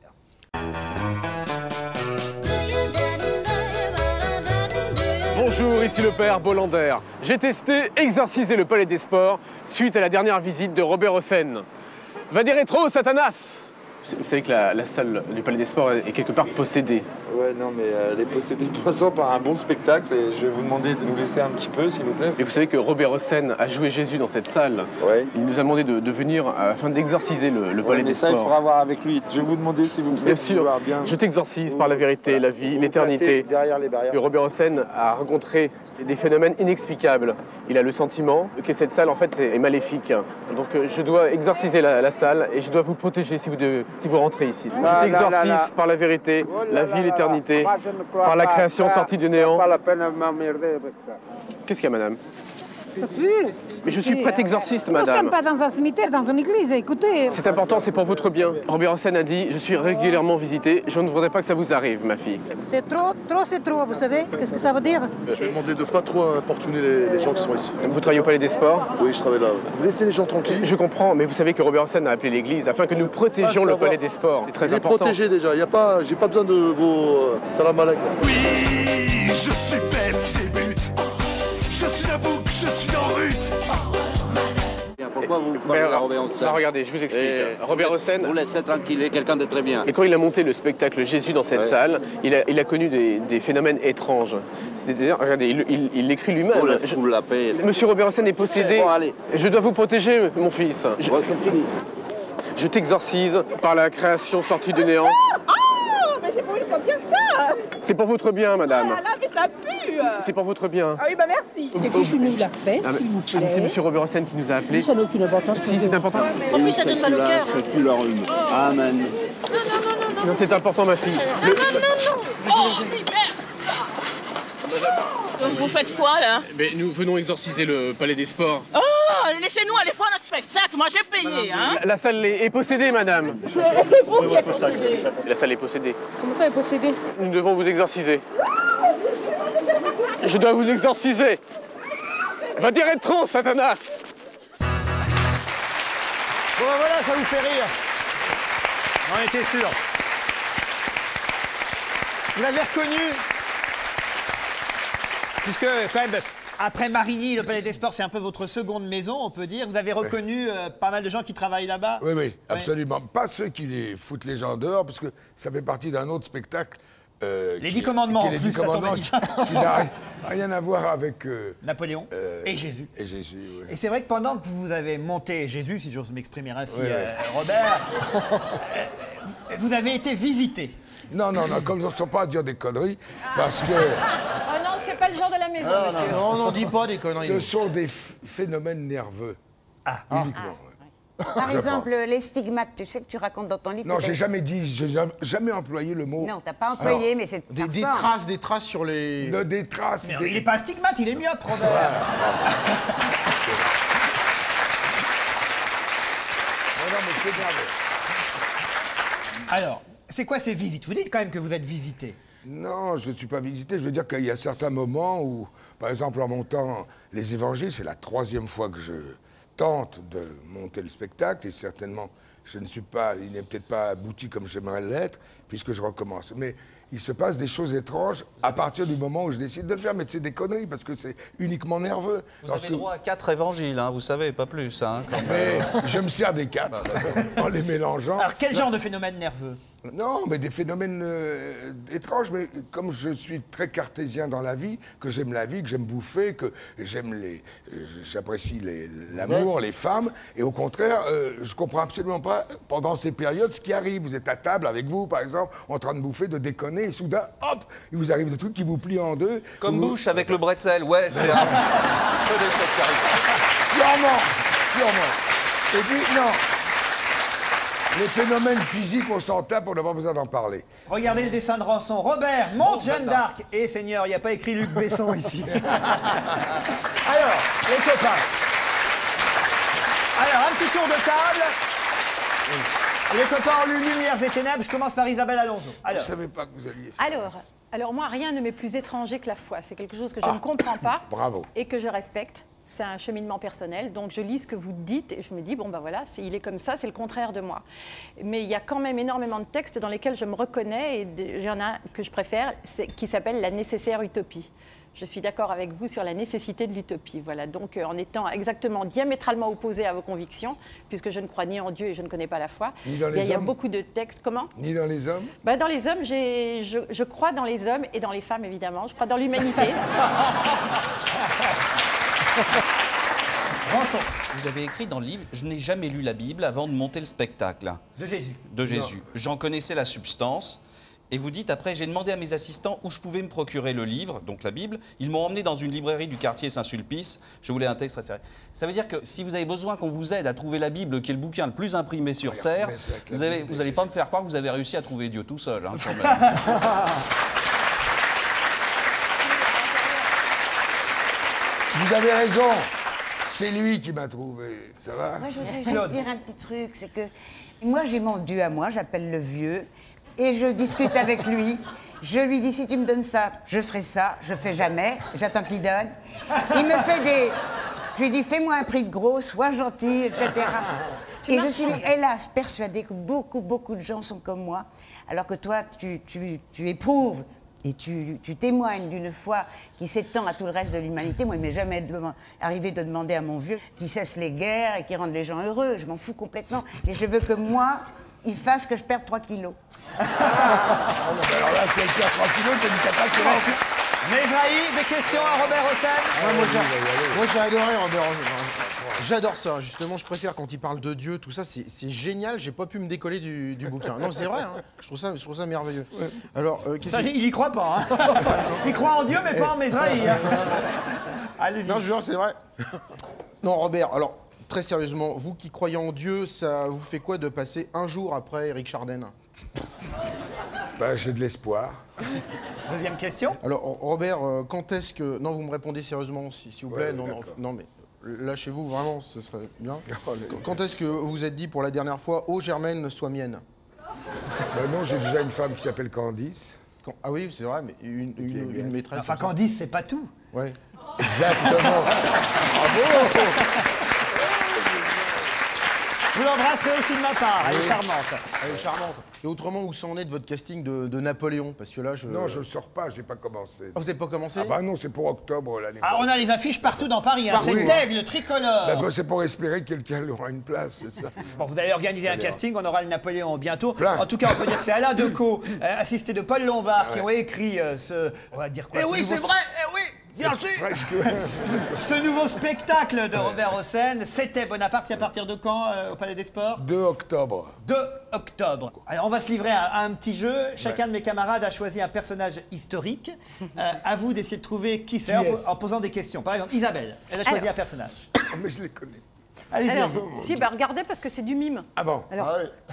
Bonjour, ici le père Bolander. J'ai testé Exorciser le Palais des Sports suite à la dernière visite de Robert Hossein. Va des rétro, Satanas! Vous savez que la, la salle du Palais des Sports est quelque part possédée. Ouais, non, mais euh, elle est possédée pour l'instant par un bon spectacle et je vais vous demander de nous laisser un petit peu, s'il vous plaît. Et vous savez que Robert Hossein a joué Jésus dans cette salle. Ouais. Il nous a demandé de, de venir afin d'exorciser le, le Ouais, Palais mais des ça, Sports. il faudra voir avec lui. Je vais vous demander, s'il vous plaît, Bien de sûr, vouloir bien... je t'exorcise par la vérité, la vie, Vous l'éternité. passez derrière les barrières. Que Robert Hossein a rencontré des phénomènes inexplicables. Il a le sentiment que cette salle, en fait, est maléfique. Donc euh, je dois exorciser la, la salle et je dois vous protéger si vous, de- si vous rentrez ici. Ah, Je t'exorcise là, là, là. par la vérité, Oh là la là vie, là l'éternité, là. Moi, je ne crois par la pas création ça. sortie du C'est néant. pas la peine de m'emmerder avec ça. Qu'est-ce qu'il y a, madame? Mais je suis prêtre exorciste, Nous ne sommes madame. pas dans un cimetière, dans une église, écoutez. C'est important, c'est pour votre bien. Robert Hossein a dit, je suis régulièrement visité, je ne voudrais pas que ça vous arrive, ma fille. C'est trop, trop c'est trop, vous savez. Qu'est-ce que ça veut dire? Je vais demander de ne pas trop importuner les, les gens qui sont ici. Vous travaillez au Palais des Sports? Oui, je travaille là. Vous laissez les gens tranquilles. Je comprends, mais vous savez que Robert Hossein a appelé l'église afin que nous protégions le Palais des Sports. C'est très Il est important. protégé déjà. Il y a pas, j'ai pas besoin de vos euh, salam alaikum. Oui, je suis bête, c'est but. Je suis un bouc, je suis en rut. Pourquoi vous parlez à Robert Hossein? Bah, regardez, je vous explique. Et Robert Hossein... Vous laissez tranquille, il est quelqu'un de très bien. Et quand il a monté le spectacle Jésus dans cette Ouais. salle, il a, il a connu des, des phénomènes étranges. C'est-à-dire, regardez, il il- il l'écrit lui-même. Oh, la Je- foule, la paix. Monsieur Robert Hossein est possédé. Bon, allez. Je dois vous protéger, mon fils. Je, Bon, c'est fini. je t'exorcise par la création sortie du néant. Oh, mais j'ai pas envie de dire ça. C'est pour votre bien, madame. Ah là là, mais ça pue. C'est- C'est pour votre bien. Ah oui, bah merci. T'es fichu, nous la paix, s'il vous plaît. C'est monsieur Robert Hossein qui nous a appelés. Ça n'a aucune importance. Si, c'est important. En plus, ça donne mal au cœur. Tu leur rhume. Amen. Non, c'est important, ma fille. Non, non, non, non. Oh, merde. Donc vous faites quoi là? Mais nous venons exorciser le Palais des Sports. Oh, laissez-nous aller voir notre spectacle. Moi j'ai payé, hein. La, la salle est, est possédée, madame. C'est vous qui êtes possédé. La salle est possédée. Comment ça est possédé? Nous devons vous exorciser. Je dois vous exorciser. Va dire rétro, Satanas. Bon, voilà, ça vous fait rire. On était sûr. Vous l'avez reconnu, puisque quand même, après Marigny, le Palais des Sports, c'est un peu votre seconde maison, on peut dire. Vous avez reconnu euh, pas mal de gens qui travaillent là-bas? Oui, oui, absolument. Pas ceux qui les foutent les gens dehors, parce que ça fait partie d'un autre spectacle Euh, Les qui- Dix Commandements, qui- en les plus, Dix ça tombe Commandements, bien. qui, qui n'a ri- rien à voir avec... euh, Napoléon euh, et Jésus. Et Jésus, oui. Et c'est vrai que pendant que vous avez monté Jésus, si j'ose m'exprimer ainsi, Oui, oui. euh, Robert, euh, vous avez été visité. Non, non, non, comme je ne sens pas à dire des conneries, parce que Oh non, c'est pas le genre de la maison, Ah, monsieur. non, non, on dit pas des conneries. ce sont des f- phénomènes nerveux. Ah, uniquement. Par Je exemple, pense. les stigmates, tu sais que tu racontes dans ton livre. Non, peut-être- j'ai jamais dit, j'ai jamais, jamais employé le mot. Non, t'as pas employé, Alors, mais c'est. Des, ça des ressemble. traces, des traces sur les... De- des traces. Mais des- il n'est pas stigmate, il est myope, Robert. Non, non, mais c'est grave. Alors, c'est quoi ces visites? Vous dites quand même que vous êtes visité. Non, je ne suis pas visité. Je veux dire qu'il y a certains moments où, par exemple, en montant les évangiles, c'est la troisième fois que je tente de monter le spectacle, et certainement, je ne suis pas, il n'est peut-être pas abouti comme j'aimerais l'être, puisque je recommence. Mais il se passe des choses étranges à partir du moment où je décide de le faire. Mais c'est des conneries, parce que c'est uniquement nerveux. Vous Lorsque- avez droit à quatre évangiles, hein, vous savez, pas plus. Hein, quand Mais même. je me sers des quatre en les mélangeant. Alors, quel genre de phénomène nerveux? Non, mais des phénomènes euh, étranges. Mais comme je suis très cartésien dans la vie, que j'aime la vie, que j'aime bouffer, que j'aime les, euh, j'apprécie les- l'amour, les femmes, et au contraire, euh, je comprends absolument pas pendant ces périodes ce qui arrive. Vous êtes à table avec vous, par exemple, en train de bouffer, de déconner, et soudain, hop, il vous arrive des trucs qui vous plient en deux. Comme Vous- Bush avec le bretzel, ouais, c'est un peu des choses qui arrivent. Sûrement, sûrement. Et puis, non. Les phénomènes physiques, on s'en tape, on n'a pas besoin d'en parler. Regardez le dessin de Rançon. Robert monte Jeanne d'Arc. Et Seigneur, il n'y a pas écrit Luc Besson ici. Alors, les copains. Alors, un petit tour de table. Les copains ont lu Lumières et Ténèbres. Je commence par Isabelle Alonso. Je Alors, ne savais pas que vous alliez faire Alors, ça. alors moi, rien ne m'est plus étranger que la foi. C'est quelque chose que je ne comprends pas Bravo. et que je respecte. C'est un cheminement personnel. Donc, je lis ce que vous dites et je me dis, bon, ben voilà, c'est- il est comme ça, c'est le contraire de moi. Mais il y a quand même énormément de textes dans lesquels je me reconnais et de- j'en ai un que je préfère, c'est- qui s'appelle La nécessaire utopie. Je suis d'accord avec vous sur la nécessité de l'utopie. Voilà. Donc, euh, en étant exactement diamétralement opposé à vos convictions, puisque je ne crois ni en Dieu et je ne connais pas la foi, Ni dans il y a, les il y a hommes beaucoup de textes. Comment? Ni dans les hommes. Bah, dans les hommes, j'ai- je, je crois dans les hommes et dans les femmes, évidemment. Je crois dans l'humanité. Rançon. Vous avez écrit dans le livre, je n'ai jamais lu la Bible avant de monter le spectacle. de Jésus. De Jésus. J'en connaissais la substance. Et vous dites, après, j'ai demandé à mes assistants où je pouvais me procurer le livre, donc la Bible. Ils m'ont emmené dans une librairie du quartier Saint-Sulpice. Je voulais un texte très sérieux. Ça veut dire que si vous avez besoin qu'on vous aide à trouver la Bible, qui est le bouquin le plus imprimé sur Regarde, Terre, mais c'est avec la vous n'allez Bible, vous allez c'est- pas me faire croire que vous avez réussi à trouver Dieu tout seul. Hein, quand même. Vous avez raison. C'est lui qui m'a trouvé. Ça va? Moi, je voudrais juste Claude. dire un petit truc, c'est que moi, j'ai mon Dieu à moi, j'appelle le vieux, et je discute avec lui. Je lui dis, si tu me donnes ça, je ferai ça. Je fais jamais, j'attends qu'il donne. Il me fait des... Je lui dis, fais-moi un prix de gros, sois gentil, et cetera. Et je suis, hélas, persuadée que beaucoup, beaucoup de gens sont comme moi, alors que toi, tu, tu, tu éprouves et tu, tu témoignes d'une foi qui s'étend à tout le reste de l'humanité. Moi, il m'est jamais dem- arrivé de demander à mon vieux qu'il cesse les guerres et qu'il rende les gens heureux. Je m'en fous complètement. Et je veux que moi, il fasse que je perde trois kilos. Ah, non, mais alors là, c'est le père trois kilos, c'est une catastrophe. Mesrahi, des questions à Robert Hossein? Ouais, moi, j'ai- moi, j'ai adoré Robert. J'adore ça, justement, je préfère quand il parle de Dieu, tout ça, c'est c'est génial, j'ai pas pu me décoller du, du bouquin. Non, c'est vrai, hein. je, trouve ça, je trouve ça merveilleux. Alors, euh, qu'est-ce Ça, que- il y croit pas. Hein. Il croit en Dieu, mais pas en Mesrahi. Hein. Allez-y. Non, je jure, c'est vrai. Non, Robert, alors, très sérieusement, vous qui croyez en Dieu, ça vous fait quoi de passer un jour après Éric Chardin? Ben, j'ai de l'espoir. Deuxième question. Alors, Robert, euh, quand est-ce que... Non, vous me répondez sérieusement, s'il si vous plaît. Ouais, non, non, d'accord. non, mais lâchez-vous, vraiment, ce serait bien. Quand est-ce que vous vous êtes dit pour la dernière fois, « Oh, Germaine, sois mienne Ben non, j'ai déjà une femme qui s'appelle Candice. Quand- Ah oui, c'est vrai, mais une, Qui est une, bien. une maîtresse... Enfin, comme ça. Candice, c'est pas tout. Ouais. Exactement. Bravo. Vous l'embrasserez aussi de ma part, elle est charmante. Elle est charmante. Et autrement, où s'en est de votre casting de, de Napoléon? Parce que là, je... Non, je ne sors pas, j'ai pas commencé. Ah, vous n'avez pas commencé? Ah bah non, c'est pour octobre l'année Ah, prochaine. on a les affiches partout dans Paris, hein. Partout. C'est aigle, tricolore. Bah, bah, c'est pour espérer que quelqu'un aura une place, c'est ça. Bon, vous allez organiser un Très bien. casting, on aura le Napoléon bientôt. Plein. En tout cas, on peut dire que c'est Alain Decaux, euh, assisté de Paul Lombard, qui Ouais. ont écrit euh, ce... On va dire quoi Eh ce oui, nouveau- c'est vrai, eh oui, bien sûr. Ce nouveau spectacle de Robert Hossein, c'était Bonaparte, c'est à partir de quand euh, au Palais des Sports? deux octobre. deux octobre. Alors on va se livrer à, à un petit jeu. Chacun de mes camarades a choisi un personnage historique. Euh, à vous d'essayer de trouver qui c'est en, est-ce en posant des questions. Par exemple, Isabelle, elle a choisi Alors. un personnage. Oh, mais je les connais. Allez-y. Alors, allez-y. si, bah regardez parce que c'est du mime. Ah bon? Alors,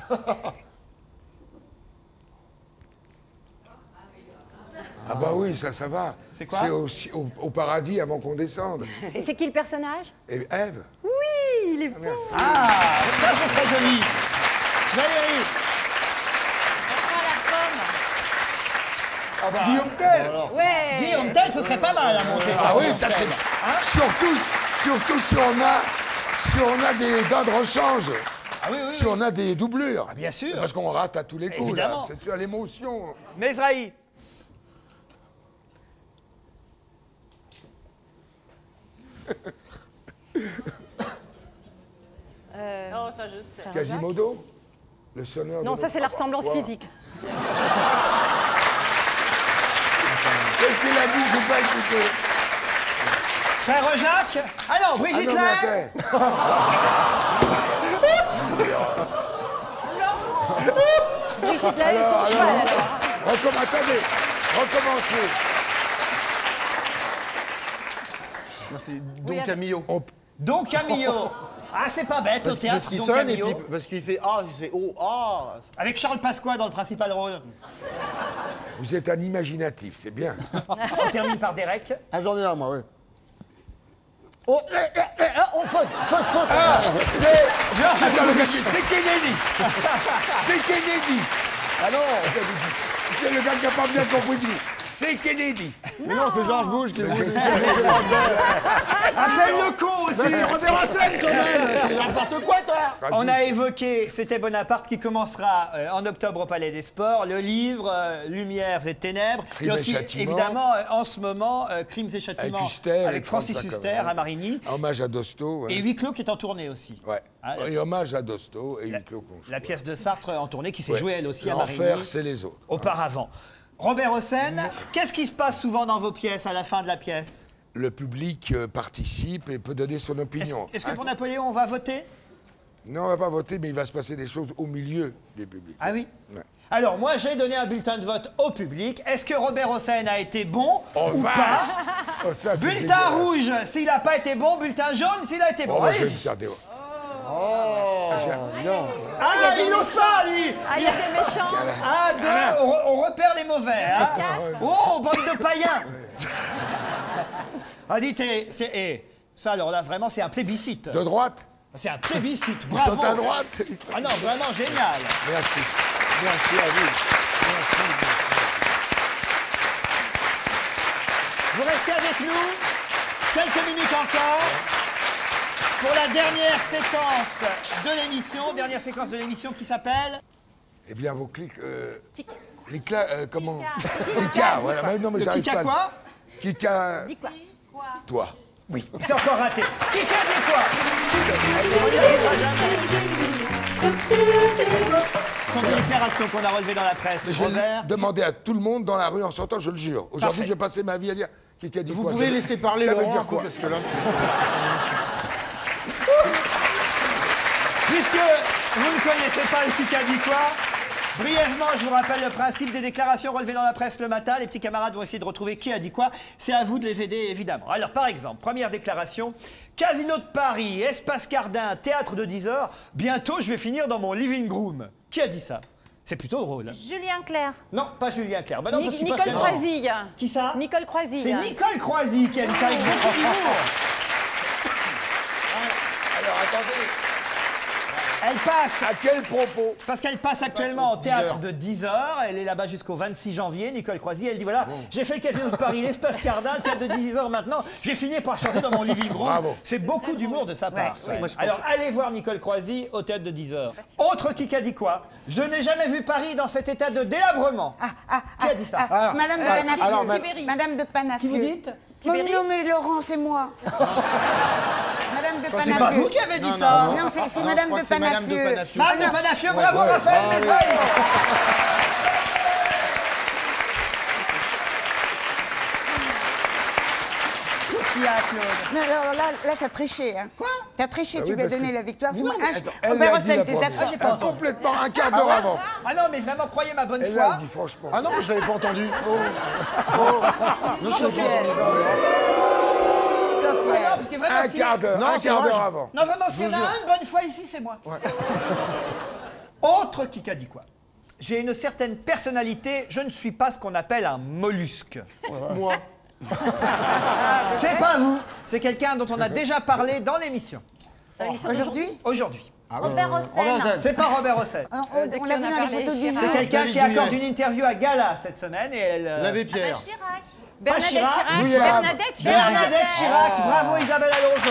Ah bah oui, ça, ça va. C'est quoi? C'est au, au, au paradis avant qu'on descende. et c'est qui le personnage? Et Ève? Oui, il est bon. Merci. Ah, ça, ce serait joli. Valérie. Ah bah, Guillaume Tell. Ouais. Guillaume Tell, ce serait pas mal à monter ça. Ah oui, ça c'est bien. Surtout, surtout si on a, si on a des dents de rechange. Ah oui, oui, Si oui. on a des doublures. Bien sûr. Parce qu'on rate à tous les coups, Évidemment. là. C'est sur l'émotion. Mesrahi. Euh, Oh, ça, je sais. Quasimodo? Le sonneur de non, ça c'est la ressemblance Wow. physique. Qu'est-ce qu'il a dit? J'ai pas écouté. Frère Jacques. Ah non, Brigitte Ah non, mais Lahaye. Brigitte Lahaye et Alors, son cheval, alors, alors. Recomm- attendez, recommencez. Non, c'est Don Oui, Camillo. Don Camillo. Ah, c'est pas bête au Parce, théâtre, parce qu'il Don sonne et Camillo. puis parce qu'il fait ah, il fait oh ah. Avec Charles Pasqua dans le principal rôle. Vous êtes un imaginatif, c'est bien. On termine par Derek. Ah, j'en ai un, moi, oui. Oh, eh, eh, eh, eh, oh, faute, faute, faute. Ah, c'est... Georges Attends, le Bush. gars, c'est Kennedy. C'est Kennedy. Ah non, C'est le gars qui n'a pas bien compris tout. C'est Kennedy. mais non, c'est Georges Bush qui vous dit. Appelle le con aussi. C'est Robert Hossein, quand même. C'est n'importe quoi, toi. On a évoqué C'était Bonaparte qui commencera euh, en octobre au Palais des Sports. Le livre euh, Lumières et Ténèbres. Crimes et et aussi, châtiments. évidemment, euh, en ce moment, euh, Crimes et Avec Châtiments Huster. avec Francis trente-cinq Huster hommes. à Marigny. Hommage à Dosto. ouais. Et Huis clos qui est en tournée aussi. Ouais. Ah, la- Et hommage à Dosto et Huis clos qu'on joue. La pièce de Sartre en tournée qui s'est Ouais. jouée elle aussi à L'enfer, Marigny c'est les autres. auparavant. Robert Hossein, qu'est-ce qui se passe souvent dans vos pièces à la fin de la pièce? Le public euh, participe et peut donner son Est-ce opinion. est-ce que pour Napoléon, on va voter? Non, on va pas voter, mais il va se passer des choses au milieu du public. Ah oui? Ouais. Alors, moi, j'ai donné un bulletin de vote au public. Est-ce que Robert Hossein a été bon Oh, ou vache. pas? Oh, ça, c'est Bulletin dégueulasse. rouge s'il n'a pas été bon, bulletin jaune s'il a été bon. Oh, bah, je vais Allez-y. me faire des... Oh, non. Ah, il n'ose pas, lui. Ah, il y a des méchants. Ah, deux, on, on repère les mauvais. Hein. Oh, bande de païens. Ah, dites, eh, c'est... eh, ça, alors là, vraiment, c'est un plébiscite. De droite? C'est un plébiscite, Ils bravo. sont à droite. Ah non, vraiment génial. Merci. Merci à vous. Merci. Vous restez avec nous quelques minutes encore pour la dernière séquence de l'émission, dernière séquence de l'émission qui s'appelle... Eh bien, vos clics... Euh, les cla... euh, comment... Kika, voilà. Mais non, mais Le j'arrive Kika pas. à le- quoi? Kika... Dis quoi? Toi. Oui, c'est encore raté. Kika dit quoi? On n'y arrivera jamais. Ce sont des déclarations qu'on a relevées dans la presse. Mais je vais Robert, le demander à tout le monde dans la rue en sortant, je le jure. Aujourd'hui, Parfait. je vais passer ma vie à dire Kika dit Vous quoi. pouvez Ça- laisser parler ça veut Laurent dire un peu, quoi? parce que là, c'est- puisque vous ne connaissez pas le Kika dit quoi, brièvement, je vous rappelle le principe des déclarations relevées dans la presse le matin. Les petits camarades vont essayer de retrouver qui a dit quoi. C'est à vous de les aider, évidemment. Alors, par exemple, première déclaration. Casino de Paris, Espace Cardin, Théâtre de dix heures. Bientôt, je vais finir dans mon living room. Qui a dit ça? C'est plutôt drôle. Julien Clerc. Non, pas Julien Clerc. Bah non, Nic- parce qu'il Nicole passe tellement. Croisille. Qui ça? Nicole Croisille. C'est Nicole Croisille qui a dit ça avec beaucoup d'humour. Alors, attendez. Elle passe. À quel propos? Parce qu'elle passe actuellement au théâtre de dix heures. Elle est là-bas jusqu'au vingt-six janvier, Nicole Croisy. Elle dit voilà, j'ai fait le Casino de Paris, l'Espace Cardin, le théâtre de dix heures maintenant. J'ai fini par chanter dans mon living room. Bravo. C'est beaucoup d'humour de sa part. Ouais, moi, je pense- Alors allez voir Nicole Croisy au théâtre de dix heures. Autre qui a dit quoi? Je n'ai jamais vu Paris dans cet état de délabrement. Qui a dit ça? Ah, Madame de Ah, Panafieux. alors, ma- Madame de Panafieux. Qui vous dites? Non, non, mais Laurent, c'est moi. Madame de Panafieux. C'est pas vous qui avez dit Non, ça. non, Non, c'est c'est Non, Madame je crois de que c'est Madame de Panafieux. Panafieux. Madame de Panafieux, bravo Raphaël Ah, oui. Mézaille. Qu'est-ce qu'il y a, Claude? Mais alors là, là t'as triché. Hein. Quoi? T'as triché, Ah tu oui, lui as parce donné que- la victoire. C'est Non, moi. mais Ah, attends, je- elle Robert l'a dit Hossein, la t'es première d'accord? j'ai pas entendu. Complètement, un quart d'heure avant. Ah non, mais vraiment, croyez ma bonne Elle foi. l'a dit, franchement. Ah non, je l'avais pas entendu. Non, parce que... Ah non, parce que vraiment, Un si- quart d'heure, Non, un c'est quart vrai, d'heure je- avant. Non, vraiment, s'il y en a Je vous un une bonne fois ici, c'est moi. Autre qui a dit quoi? J'ai une certaine personnalité, je ne suis pas ce qu'on appelle un mollusque. Moi. C'est pas vous, c'est quelqu'un dont on a déjà parlé dans l'émission. Aujourd'hui? Aujourd'hui. Robert Hossein. C'est pas Robert Hossein. On, on, Euh, de on qui l'a on vu a dans les parlé, photos du Chirac. C'est jour. quelqu'un David qui accorde Douillet. une interview à Gala cette semaine et elle... euh, L'abbé Pierre. Chirac. Bernadette Chirac, Chirac. Louis Arabe. Bernadette Chirac. Bernadette Chirac, bravo Isabelle Alonso.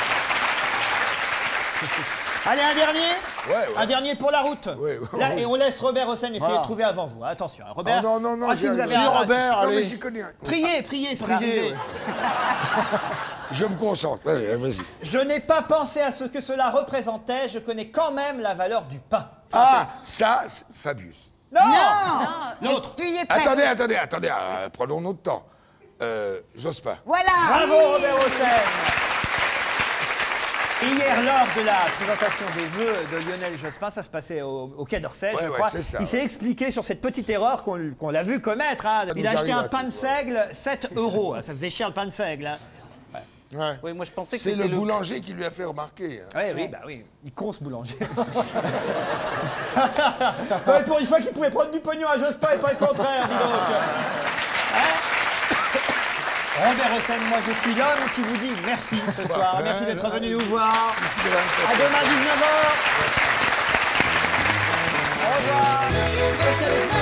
Allez, un dernier Ouais, ouais. Un dernier pour la route. Ouais, ouais, Là, ouais. Et on laisse Robert Hossein essayer Voilà. de trouver avant vous. Attention, hein, Robert. Ah non, non, non, Ah, si j'ai vous rien. avez Si, un- Robert, Non, mais allez. j'y connais rien. Priez, priez sur Priez, l'arrivée. ouais. Je me concentre. Allez, vas-y. Je n'ai pas pensé à ce que cela représentait, je connais quand même la valeur du pain. Ah, ça, c'est Fabius. Non, L'autre. Tu y es presque. Attendez, attendez, attendez, euh, prenons notre temps. Euh, Jospin. Voilà. Bravo Robert Hossein. Hier, lors de la présentation des vœux de Lionel Jospin, ça se passait au, au Quai d'Orsay, Ouais, je ouais, crois. c'est ça, Il ouais. s'est expliqué sur cette petite erreur qu'on qu'on l'a vu commettre. hein. Ça Il nous a acheté arrive un à pain de tous, seigle, sept euros. Ça faisait cher le pain de seigle. hein. Ouais. Oui, moi je pensais que C'est c'était le le... boulanger qui lui a fait remarquer. hein. Oui, oui, bah oui. Il con ce boulanger. Ouais, pour une fois qu'il pouvait prendre du pognon à Jospin et pas le contraire, dis donc. Hein Robert Hossein, moi je suis l'homme qui vous dit merci ce soir. Merci d'être venu nous voir. À demain dix-neuf heures. Au revoir. Restez avec nous.